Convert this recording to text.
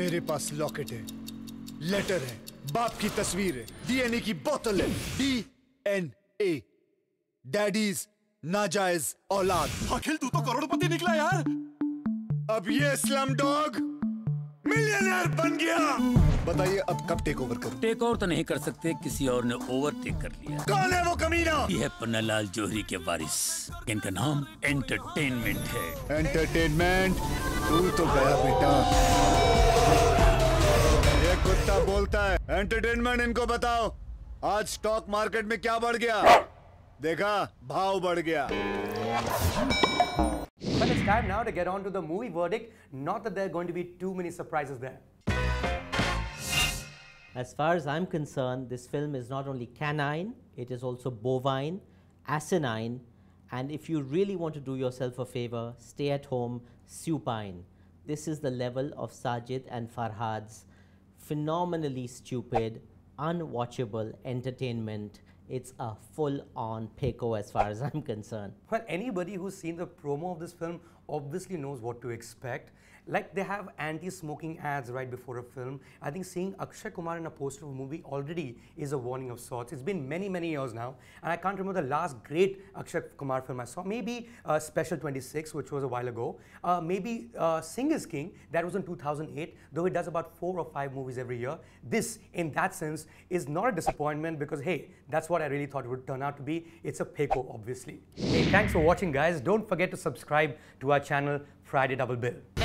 मेरे पास लॉकेट है, लेटर है, बाप की तस्वीर है, डीएनए की बोतल है, डीएनए, डैडीज नाजायज औलाद। अखिल तू तो करोड़पति निकला यार। अब ये स्लम डॉग मिलियनर बन गया। बताइए अब कब टेक ओवर करूं? टेक ओवर तो नहीं कर सकते, किसी और ने ओवरटेक कर लिया। कौन है वो कमीना? ये है पन्नालाल जौहरी के वारिस, इनका नाम एंटरटेनमेंट है। एंटरटेनमेंट? तू तो गया बेटा। ये कुत्ता बोलता है एंटरटेनमेंट। इनको बताओ आज स्टॉक मार्केट में क्या बढ़ गया? देखा, भाव बढ़ गया। But it's time now to get on to the movie verdict. Not that there are going to be too many surprises there. As far as I'm concerned, this film is not only canine, it is also bovine, asinine, and if you really want to do yourself a favor, stay at home, supine. This is the level of Sajid and Farhad's phenomenally stupid, unwatchable entertainment. It's a full-on Peko as far as I'm concerned. Well, anybody who's seen the promo of this film obviously knows what to expect. Like they have anti-smoking ads right before a film. I think seeing Akshay Kumar in a poster of a movie already is a warning of sorts. It's been many, many years now, and I can't remember the last great Akshay Kumar film I saw. Maybe Special 26, which was a while ago. Maybe Singh is King, that was in 2008, though he does about 4 or 5 movies every year. This, in that sense, is not a disappointment because, hey, that's what I really thought it would turn out to be. It's a Peko, obviously. Hey, thanks for watching, guys. Don't forget to subscribe to our channel, Friday Double Bill.